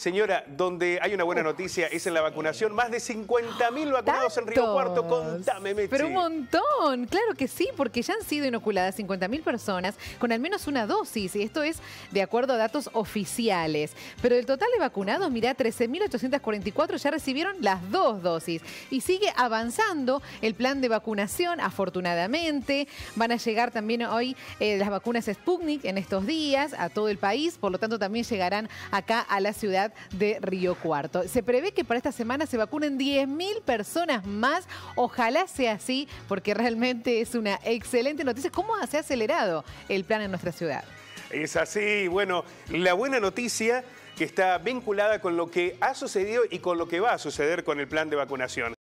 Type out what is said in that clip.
Señora, donde hay una buena noticia es en la vacunación. Más de 50.000 vacunados en Río Cuarto. Contame, Mechi. Pero un montón, claro que sí, porque ya han sido inoculadas 50.000 personas con al menos una dosis. Y esto es de acuerdo a datos oficiales. Pero del total de vacunados, mirá, 13.844 ya recibieron las 2 dosis. Y sigue avanzando el plan de vacunación, afortunadamente. Van a llegar también hoy las vacunas Sputnik en estos días a todo el país. Por lo tanto, también llegarán acá a la ciudad de Río Cuarto. Se prevé que para esta semana se vacunen 10.000 personas más. Ojalá sea así, porque realmente es una excelente noticia. ¿Cómo se ha acelerado el plan en nuestra ciudad? Es así. Bueno, la buena noticia que está vinculada con lo que ha sucedido y con lo que va a suceder con el plan de vacunación.